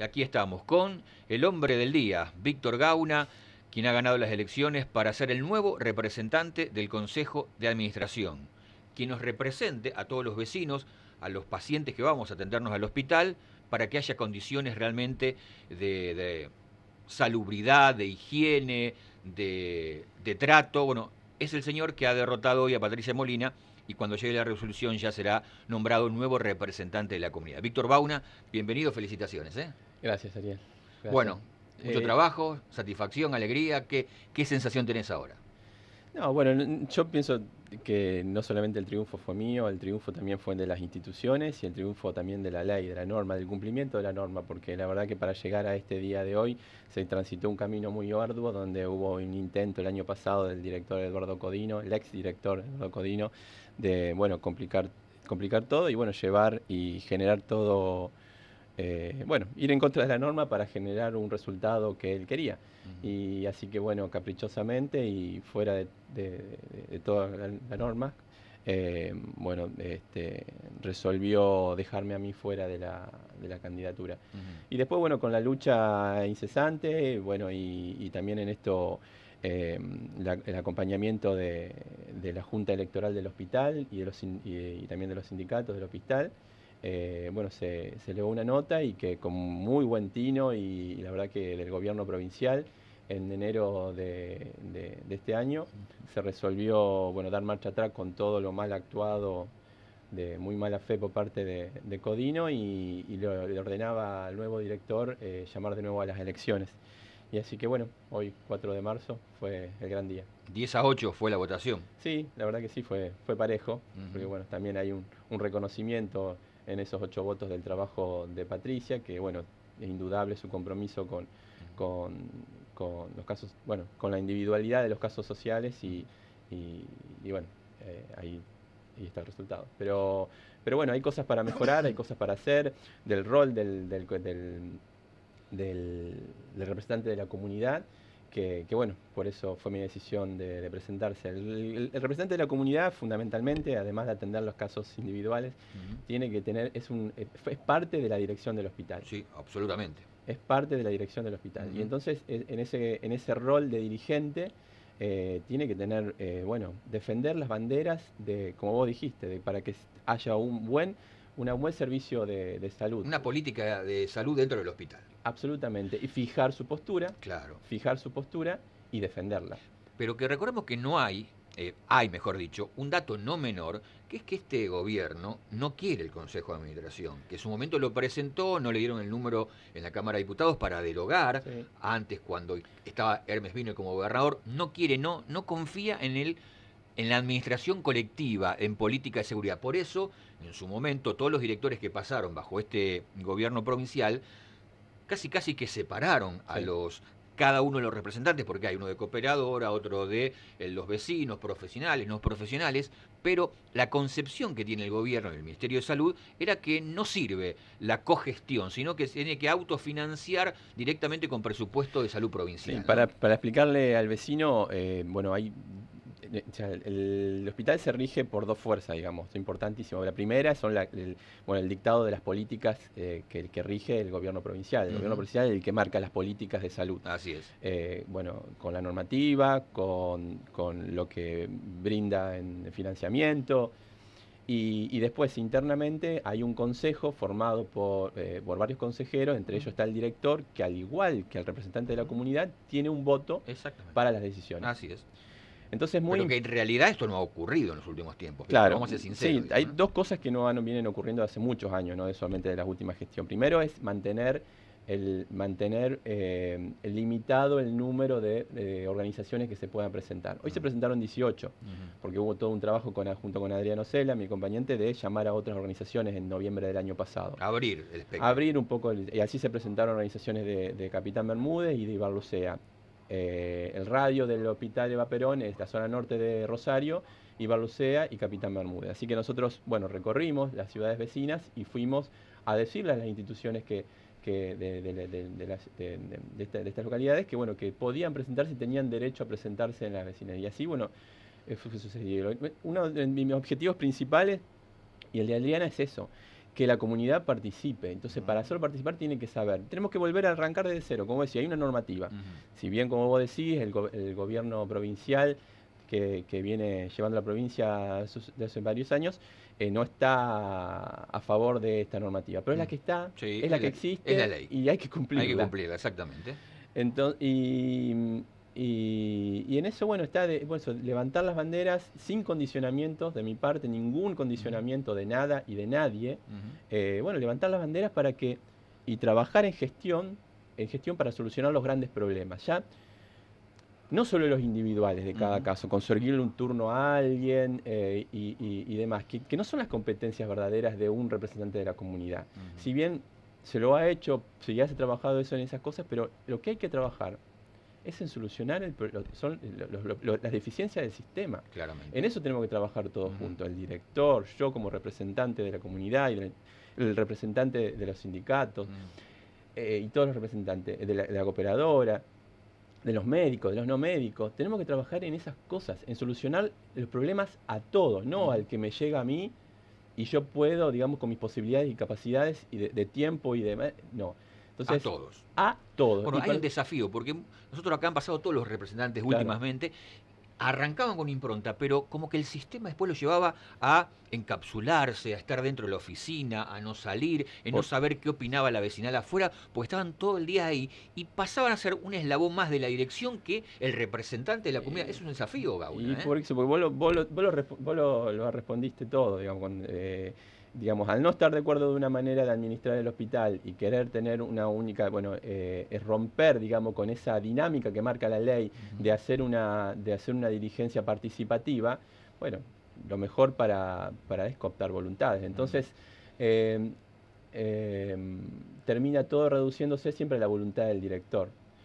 aquí estamos con el hombre del día, Víctor Gauna, quien ha ganado las elecciones para ser el nuevo representante del Consejo de Administración, quien nos represente a todos los vecinos, a los pacientes que vamos a atendernos al hospital, para que haya condiciones realmente de salubridad, de higiene, de trato. Bueno, es el señor que ha derrotado hoy a Patricia Molina y cuando llegue la resolución ya será nombrado nuevo representante de la comunidad. Víctor Gauna, bienvenido, felicitaciones. Gracias, Ariel. Gracias. Bueno, mucho trabajo, satisfacción, alegría. ¿Qué sensación tenés ahora? No, bueno, yo pienso que no solamente el triunfo fue mío, el triunfo también fue de las instituciones y el triunfo también de la ley, de la norma, del cumplimiento de la norma, porque la verdad que para llegar a este día de hoy se transitó un camino muy arduo donde hubo un intento el año pasado del director Eduardo Codino, el ex director Eduardo Codino, de, bueno, complicar todo y, bueno, llevar y generar todo, bueno, ir en contra de la norma para generar un resultado que él quería. Y así que, bueno, caprichosamente y fuera de toda la norma, bueno, resolvió dejarme a mí fuera de la candidatura. Y después, bueno, con la lucha incesante, bueno, y también en esto, el acompañamiento de la Junta Electoral del hospital y también de los sindicatos del hospital, bueno, se elevó una nota y que con muy buen tino y la verdad que del gobierno provincial, en enero de este año, se resolvió, bueno, dar marcha atrás con todo lo mal actuado, de muy mala fe por parte de Codino y le ordenaba al nuevo director llamar de nuevo a las elecciones. Y así que, bueno, hoy, 4 de marzo, fue el gran día. 10-8 fue la votación. Sí, la verdad que sí, fue parejo, porque, bueno, también hay un reconocimiento en esos 8 votos del trabajo de Patricia, que, bueno, es indudable su compromiso con los casos, bueno, con la individualidad de los casos sociales y bueno, ahí está el resultado. Pero bueno, hay cosas para mejorar, hay cosas para hacer, del rol del representante de la comunidad, que bueno, por eso fue mi decisión de presentarse. El representante de la comunidad, fundamentalmente, además de atender los casos individuales, tiene que tener, es parte de la dirección del hospital. Sí, absolutamente. Es parte de la dirección del hospital. Y entonces, en ese rol de dirigente, tiene que tener, bueno, defender las banderas como vos dijiste, para que haya un buen servicio de salud. Una política de salud dentro del hospital. Absolutamente. Y fijar su postura. Claro. Fijar su postura y defenderla. Pero que recordemos que no hay, mejor dicho, un dato no menor, que es que este gobierno no quiere el Consejo de Administración, que en su momento lo presentó, no le dieron el número en la Cámara de Diputados para derogar, sí. Antes cuando estaba Hermes Vino como gobernador, no quiere, no confía en la administración colectiva, en política de seguridad. Por eso, en su momento, todos los directores que pasaron bajo este gobierno provincial, casi que separaron a cada uno de los representantes, porque hay uno de cooperadora, otro de los vecinos, profesionales, no profesionales, pero la concepción que tiene el gobierno y el Ministerio de Salud era que no sirve la cogestión, sino que se tiene que autofinanciar directamente con presupuesto de salud provincial. Sí, ¿no? Para explicarle al vecino, bueno, el hospital se rige por 2 fuerzas, digamos, es importantísimo. La primera son el dictado de las políticas que rige el gobierno provincial. El gobierno provincial es el que marca las políticas de salud. Así es. Bueno, con la normativa, con lo que brinda en financiamiento. Y después, internamente, hay un consejo formado por varios consejeros, entre ellos está el director, que al igual que el representante de la comunidad, tiene un voto para las decisiones. Así es. Entonces, pero que en realidad esto no ha ocurrido en los últimos tiempos. Claro, vamos a ser sinceros. Sí, hay 2 cosas que vienen ocurriendo hace muchos años, no es solamente de la última gestión. Primero es mantener limitado el número de organizaciones que se puedan presentar. Hoy se presentaron 18, porque hubo todo un trabajo junto con Adriano Cela, mi compañero, de llamar a otras organizaciones en noviembre del año pasado. Abrir el espectro. Abrir un poco, y así se presentaron organizaciones de Capitán Bermúdez y de Ibarlucea. El radio del hospital Eva Perón es la zona norte de Rosario, Ibarlucea y Capitán Bermúdez. Así que nosotros, bueno, recorrimos las ciudades vecinas y fuimos a decirles a las instituciones de estas localidades que, bueno, que podían presentarse y tenían derecho a presentarse en las vecinas. Y así, bueno, fue sucedido. Uno de mis objetivos principales y el de Adriana es eso, que la comunidad participe. Entonces, para hacerlo participar tiene que saber. Tenemos que volver a arrancar desde cero, como decía, hay una normativa. Si bien, como vos decís, el gobierno provincial que viene llevando la provincia de hace varios años, no está a favor de esta normativa. Pero es la que está, sí, es la que existe, es la ley. Y hay que cumplirla. Hay que cumplirla, exactamente. Entonces, y en eso, bueno, está levantar las banderas sin condicionamientos de mi parte, ningún condicionamiento de nada y de nadie. Bueno, levantar las banderas y trabajar en gestión para solucionar los grandes problemas. Ya no solo los individuales de cada caso, conseguirle un turno a alguien y demás, que no son las competencias verdaderas de un representante de la comunidad. Si bien se lo ha hecho, se ya se ha trabajado eso en esas cosas, pero lo que hay que trabajar es en solucionar las deficiencias del sistema. Claramente. En eso tenemos que trabajar todos juntos, el director, yo como representante de la comunidad, y el representante de los sindicatos, y todos los representantes de la cooperadora, de los médicos, de los no médicos. Tenemos que trabajar en esas cosas, en solucionar los problemas a todos, no al que me llega a mí y yo puedo, digamos, con mis posibilidades y capacidades y de tiempo y de... No. Entonces, a todos. A todos. Bueno, hay un desafío, porque nosotros acá han pasado todos los representantes últimamente, arrancaban con impronta, pero como que el sistema después lo llevaba a encapsularse, a estar dentro de la oficina, a no salir, no saber qué opinaba la vecinal afuera, porque estaban todo el día ahí y pasaban a ser un eslabón más de la dirección que el representante de la comunidad. Es un desafío, Gauna. Y por eso, porque vos lo respondiste todo, digamos, al no estar de acuerdo de una manera de administrar el hospital y querer tener una única, es romper, digamos, con esa dinámica que marca la ley de hacer una dirigencia participativa, bueno, lo mejor para es cooptar voluntades. Entonces, termina todo reduciéndose siempre a la voluntad del director.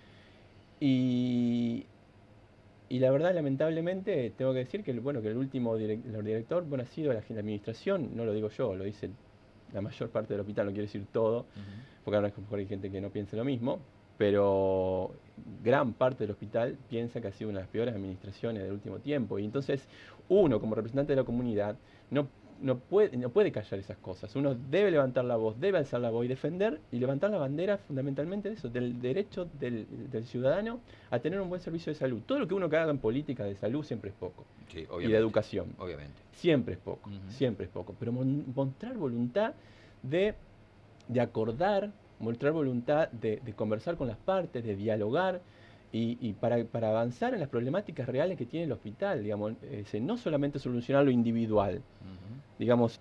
Y la verdad, lamentablemente, tengo que decir que el último director ha sido la administración, no lo digo yo, lo dice la mayor parte del hospital, no quiero decir todo, porque ahora a lo mejor hay gente que no piensa lo mismo, pero gran parte del hospital piensa que ha sido una de las peores administraciones del último tiempo. Y entonces uno, como representante de la comunidad, no puede callar esas cosas. Uno debe levantar la voz, debe alzar la voz y defender y levantar la bandera fundamentalmente de eso, del derecho del ciudadano a tener un buen servicio de salud. Todo lo que uno haga en política de salud siempre es poco. Sí, y de educación. Obviamente. Siempre es poco, siempre es poco. Pero mostrar voluntad de acordar, mostrar voluntad de conversar con las partes, de dialogar, y para avanzar en las problemáticas reales que tiene el hospital, digamos, no solamente solucionar lo individual, digamos,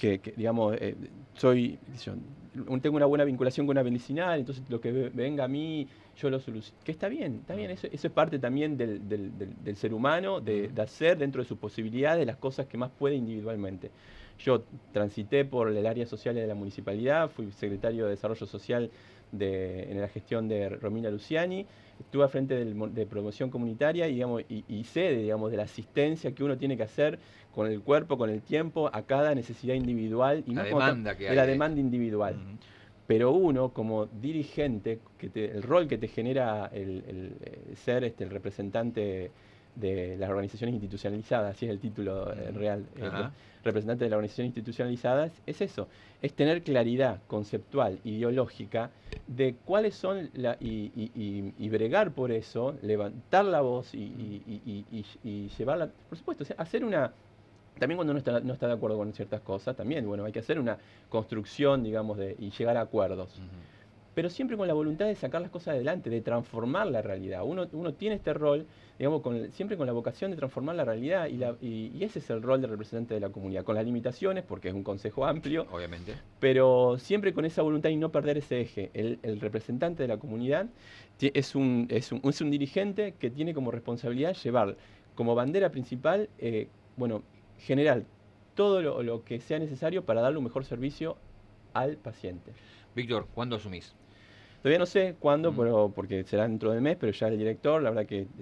tengo una buena vinculación con una medicinal, entonces lo que venga a mí, yo lo soluciono, que está bien, eso es parte también del ser humano, de hacer dentro de sus posibilidades las cosas que más puede individualmente. Yo transité por el área social de la municipalidad, fui secretario de Desarrollo Social en la gestión de Romina Luciani, estuve al frente de promoción comunitaria y sé, digamos, de la asistencia que uno tiene que hacer con el cuerpo, con el tiempo, a cada necesidad individual y la demanda que hay. La demanda individual. Pero uno, como dirigente, el rol que te genera el ser el representante de las organizaciones institucionalizadas, así es el título real, representante de las organizaciones institucionalizadas, es eso, es tener claridad conceptual, ideológica, de cuáles son, y bregar por eso, levantar la voz y llevarla, por supuesto, hacer también cuando uno no está de acuerdo con ciertas cosas, también, hay que hacer una construcción, digamos, y llegar a acuerdos. Pero siempre con la voluntad de sacar las cosas adelante, de transformar la realidad. Uno tiene este rol, digamos, siempre con la vocación de transformar la realidad, y ese es el rol del representante de la comunidad, con las limitaciones, porque es un consejo amplio, obviamente, pero siempre con esa voluntad y no perder ese eje. El representante de la comunidad es un dirigente que tiene como responsabilidad llevar como bandera principal, generar todo lo que sea necesario para darle un mejor servicio al paciente. Víctor, ¿cuándo asumís? Todavía no sé cuándo, pero porque será dentro del mes, pero ya el director, la verdad que,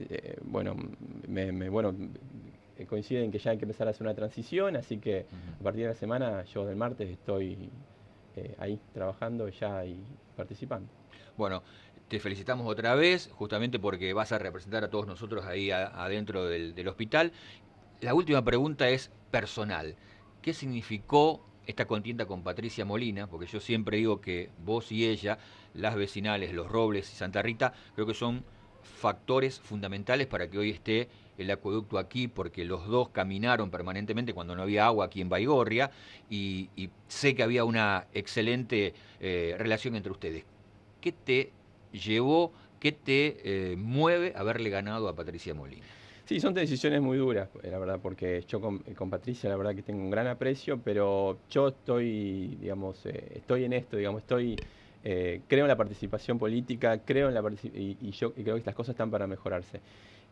coincide en que ya hay que empezar a hacer una transición, así que a partir de la semana, yo del martes estoy ahí trabajando ya y participando. Bueno, te felicitamos otra vez, justamente porque vas a representar a todos nosotros ahí adentro del hospital. La última pregunta es personal. ¿Qué significó esta contienda con Patricia Molina, porque yo siempre digo que vos y ella, las vecinales, Los Robles y Santa Rita, creo que son factores fundamentales para que hoy esté el acueducto aquí, porque los dos caminaron permanentemente cuando no había agua aquí en Baigorria, y sé que había una excelente relación entre ustedes. ¿Qué te llevó, qué te mueve haberle ganado a Patricia Molina? Sí, son decisiones muy duras, la verdad, porque yo con Patricia la verdad que tengo un gran aprecio, pero yo estoy, digamos, estoy en esto, digamos, creo en la participación política, creo en y yo creo que las cosas están para mejorarse.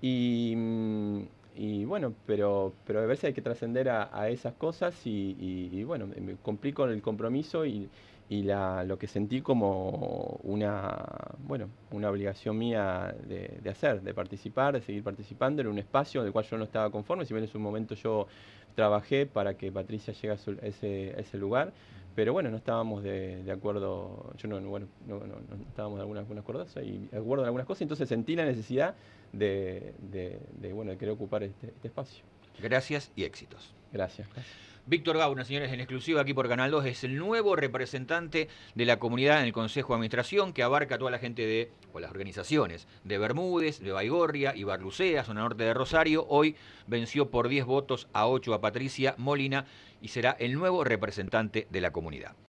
Y bueno, pero a veces hay que trascender a esas cosas y bueno, me cumplí con el compromiso y lo que sentí como una obligación mía de hacer, de participar, de seguir participando en un espacio en el cual yo no estaba conforme, si bien en su momento yo trabajé para que Patricia llegue a ese lugar, pero bueno, no estábamos de acuerdo, no estábamos de algunas cosas y de acuerdo en algunas cosas, entonces sentí la necesidad de querer ocupar este espacio. Gracias y éxitos. Gracias. Víctor Gauna, señores, en exclusiva aquí por Canal 2, es el nuevo representante de la comunidad en el Consejo de Administración, que abarca a toda la gente o las organizaciones de Bermúdez, de Baigorria, Ibarlucea, zona norte de Rosario. Hoy venció por 10 votos a 8 a Patricia Molina y será el nuevo representante de la comunidad.